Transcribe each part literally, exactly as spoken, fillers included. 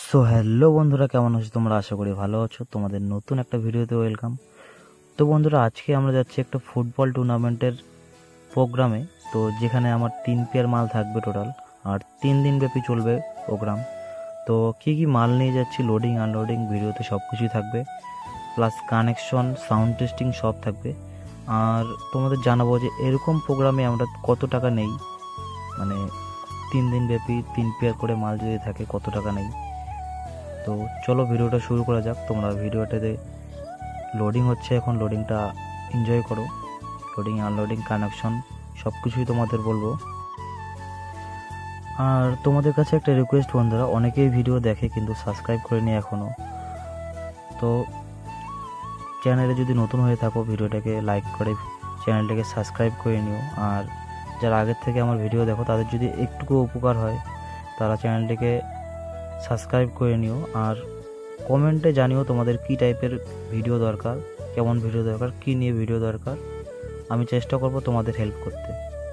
So hello বন্ধুরা, কেমন আছো তোমরা? আশা করি ভালো আছো। তোমাদের নতুন একটা ভিডিওতে ওয়েলকাম। তো বন্ধুরা, আজকে আমরা যাচ্ছি একটা ফুটবল টুর্নামেন্টের প্রোগ্রামে। তো যেখানে আমার তিন পেয়ার মাল থাকবে টোটাল, আর তিন দিন ব্যাপী চলবে প্রোগ্রাম। তো কী কী মাল নিয়ে যাচ্ছি, লোডিং আনলোডিং ভিডিওতে সব কিছুই থাকবে, প্লাস কানেকশন, সাউন্ড টেস্টিং সব থাকবে। আর তোমাদের জানাবো যে এরকম প্রোগ্রামে আমরা কত টাকা নেই, মানে তিন দিন ব্যাপী তিন পেয়ার করে মাল যদি থাকে কত টাকা নেই। তো চলো ভিডিওটা শুরু করা যাক। তোমরা ভিডিওটাতে লোডিং হচ্ছে, এখন লোডিংটা এনজয় করো। লোডিং আনলোডিং কানেকশন সব কিছুই তোমাদের বলবো। আর তোমাদের কাছে একটা রিকোয়েস্ট বন্ধুরা, অনেকেই ভিডিও দেখে কিন্তু সাবস্ক্রাইব করেনি এখনও। তো চ্যানেলে যদি নতুন হয়ে থাকো, ভিডিওটাকে লাইক করে চ্যানেলটাকে সাবস্ক্রাইব করে নিও। আর যারা আগের থেকে আমার ভিডিও দেখো, তাদের যদি একটুকু উপকার হয়, তারা চ্যানেলটিকে সাবস্ক্রাইব করে নিও। আর কমেন্টে জানিও তোমাদের কী টাইপের ভিডিও দরকার, কেমন ভিডিও দরকার, কী নিয়ে ভিডিও দরকার। আমি চেষ্টা করব তোমাদের হেল্প করতে।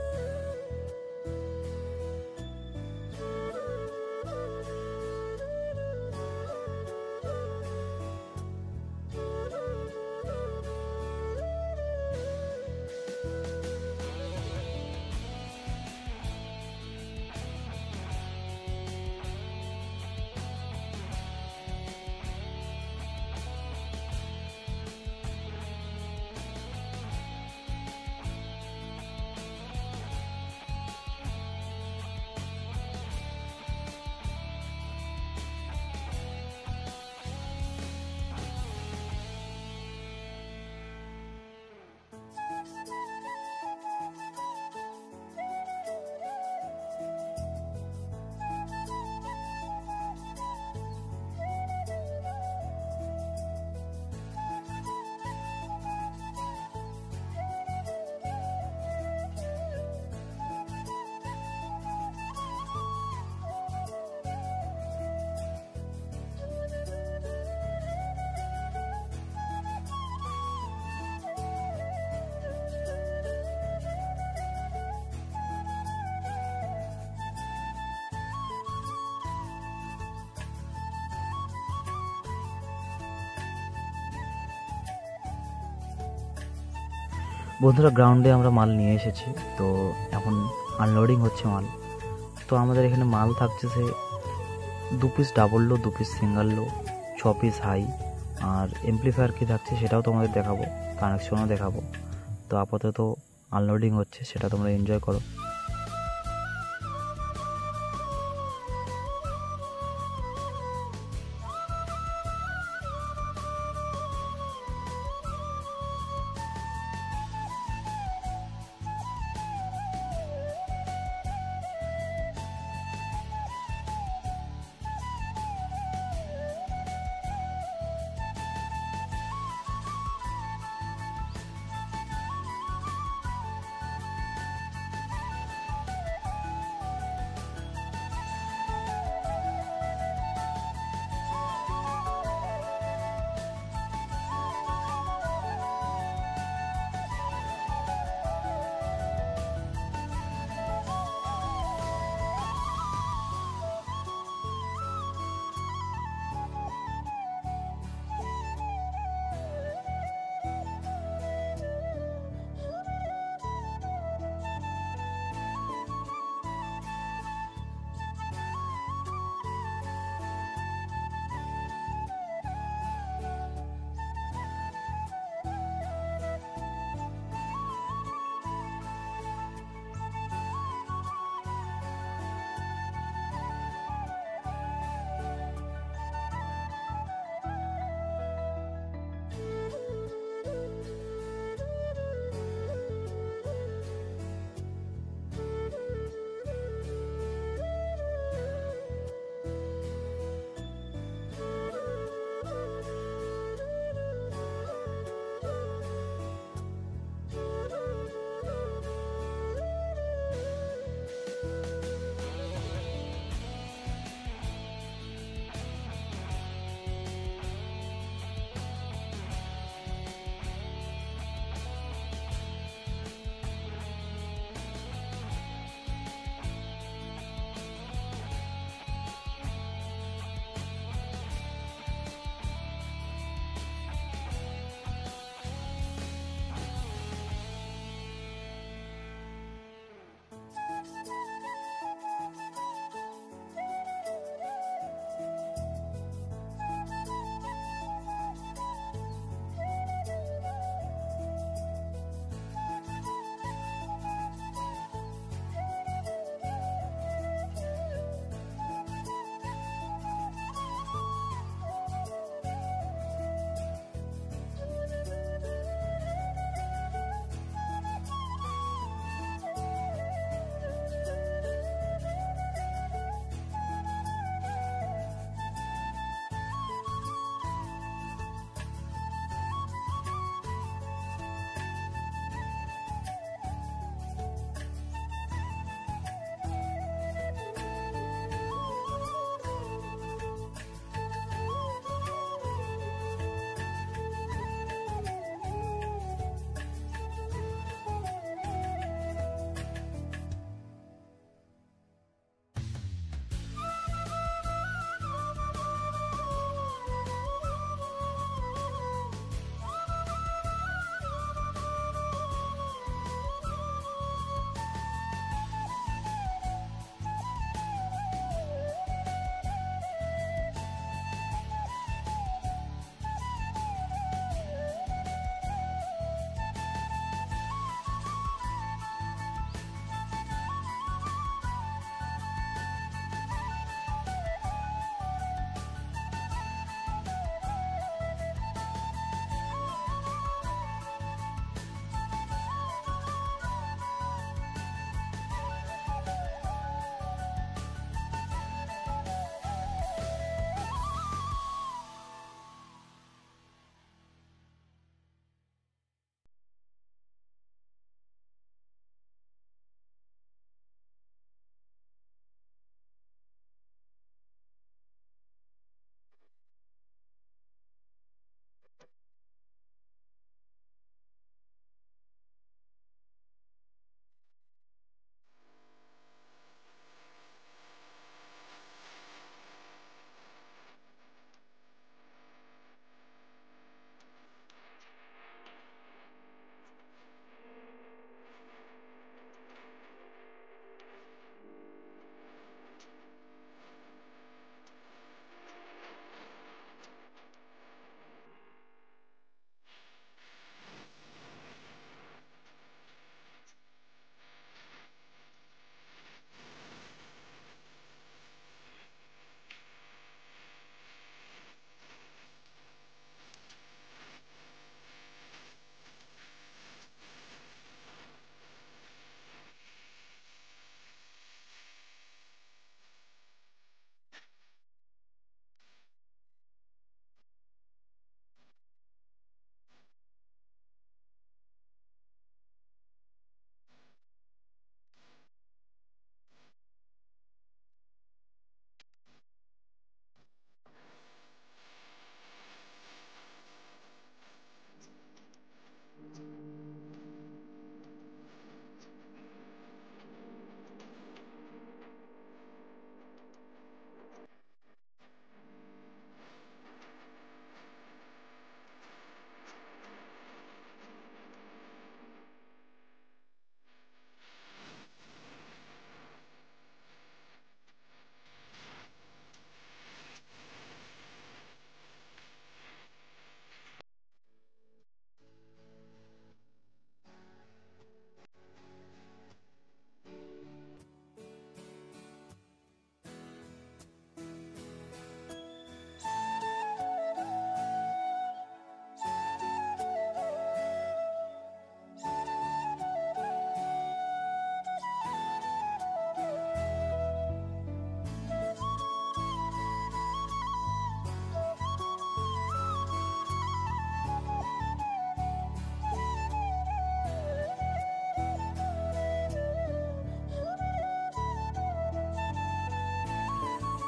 বন্ধুরা, গ্রাউন্ডে আমরা মাল নিয়ে এসেছি। তো এখন আনলোডিং হচ্ছে মাল। তো আমাদের এখানে মাল থাকছে সে দু পিস ডাবল লো, দু পিস সিঙ্গেল লো, ছ পিস হাই। আর এমপ্লিফায়ার কী থাকছে সেটাও তোমাদের দেখাবো, কানেকশনও দেখাবো। তো আপাতত আনলোডিং হচ্ছে, সেটা তোমরা এনজয় করো।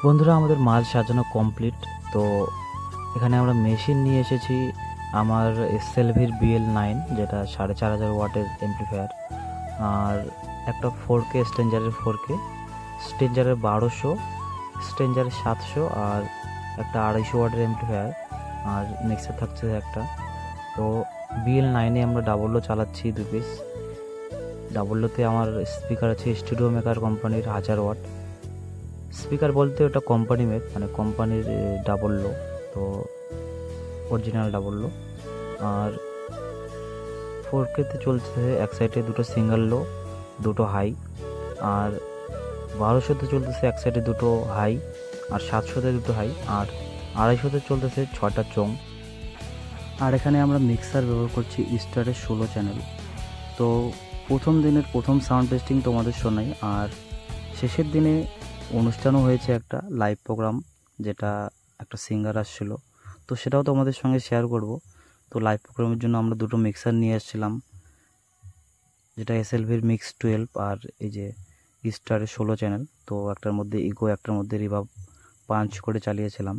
বন্ধুরা, আমাদের মাল সাজানো কমপ্লিট। তো এখানে আমরা মেশিন নিয়ে এসেছি, আমার এসএলভির বিএল নাইন, যেটা সাড়ে চার হাজার ওয়াটের এমপ্লিফায়ার, আর একটা ফোর কে স্ট্রেঞ্জারের ফোর কে, স্ট্রেঞ্জারের বারোশো, স্ট্রেঞ্জারের সাতশো, আর একটা আড়াইশো ওয়াটের এমপ্লিফায়ার, আর মিক্সার থাকছে একটা। তো বিএল নাইনে আমরা ডাবল লো চালাচ্ছি দু পিস। ডাবল লোতে আমার স্পিকার আছে স্টুডিও মেকার কোম্পানির হাজার ওয়াট স্পিকার, বলতে ওটা কোম্পানি মেড, মানে কোম্পানির ডাবল লো, তো অরিজিনাল ডাবল লো। আর ফোর কেতে চলছে এক সাইডে দুটো সিঙ্গেল লো, দুটো হাই, আর বারোশোতে চলতেছে এক সাইডে দুটো হাই, আর সাতশোতে দুটো হাই, আর আড়াইশোতে চলতেছে ছটা চোং। আর এখানে আমরা মিক্সার ব্যবহার করছি স্টারের ষোলো চ্যানেল। তো প্রথম দিনের প্রথম সাউন্ড টেস্টিং তোমাদের শোনাই, আর শেষের দিনে অনুষ্ঠানও হয়েছে একটা লাইভ প্রোগ্রাম, যেটা একটা সিঙ্গার আসছিল, তো সেটাও তোমাদের সঙ্গে শেয়ার করব। তো লাইভ প্রোগ্রামের জন্য আমরা দুটো মিক্সার নিয়ে এসেছিলাম, যেটা এসএলভির মিক্স টুয়েলভ, আর এই যে স্টারের ষোলো চ্যানেল। তো একটার মধ্যে ইগো, একটার মধ্যে রিভাব পাঞ্চ করে চালিয়েছিলাম।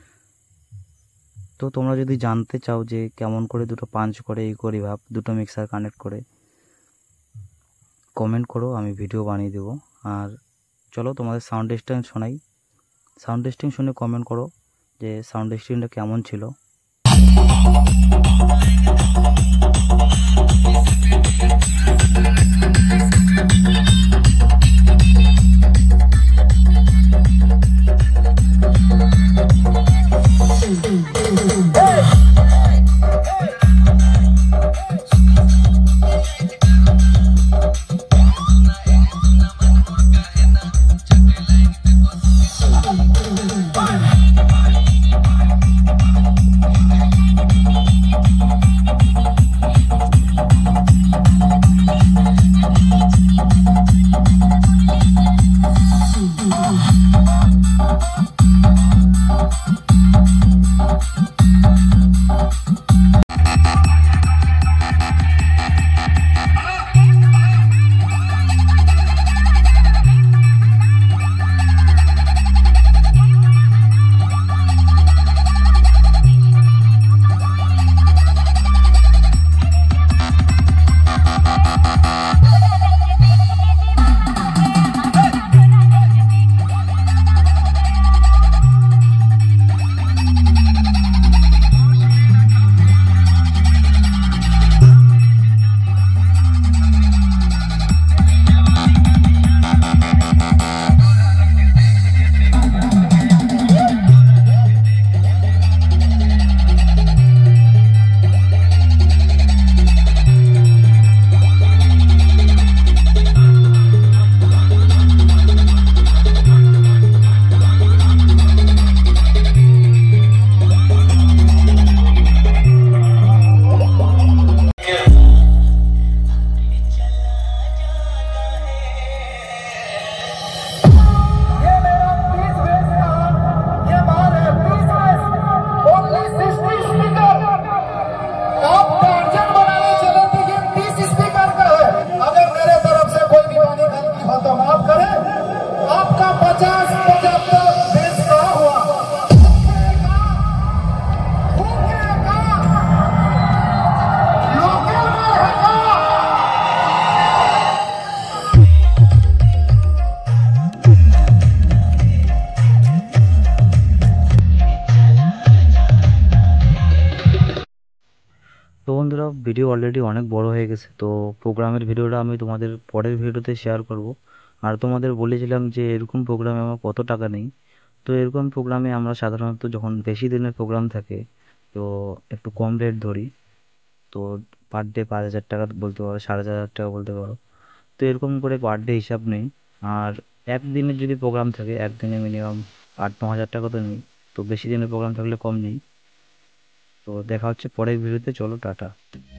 তো তোমরা যদি জানতে চাও যে কেমন করে দুটো পাঞ্চ করে ইগো রিভাব দুটো মিক্সার কানেক্ট করে, কমেন্ট করো, আমি ভিডিও বানিয়ে দেবো। আর চলো তোমাদের সাউন্ড টেস্টিং শোনাই। সাউন্ড টেস্টিং শুনে কমেন্ট করো যে সাউন্ড টেস্টিংটা কেমন ছিল। তো বন্ধুরা, ভিডিও অলরেডি অনেক বড় হয়ে গেছে, তো প্রোগ্রামের ভিডিওটা আমি তোমাদের পরের ভিডিওতে শেয়ার করব। আর তোমাদের বলেছিলাম যে এরকম প্রোগ্রামে আমার কত টাকা নেই। তো এরকম প্রোগ্রামে আমরা সাধারণত যখন বেশি দিনের প্রোগ্রাম থাকে, তো একটু কম রেট ধরি। তো পার ডে পাঁচ হাজার টাকা বলতে পারো, সাড়ে চার হাজার টাকা বলতে পারো। তো এরকম করে পার ডে হিসাব নেই। আর একদিনের যদি প্রোগ্রাম থাকে, একদিনে মিনিমাম আট ন হাজার টাকা তো নিই। তো বেশি দিনের প্রোগ্রাম থাকলে কম নেই। তো দেখা হচ্ছে পরের ভিডিওতে, চলো টাটা।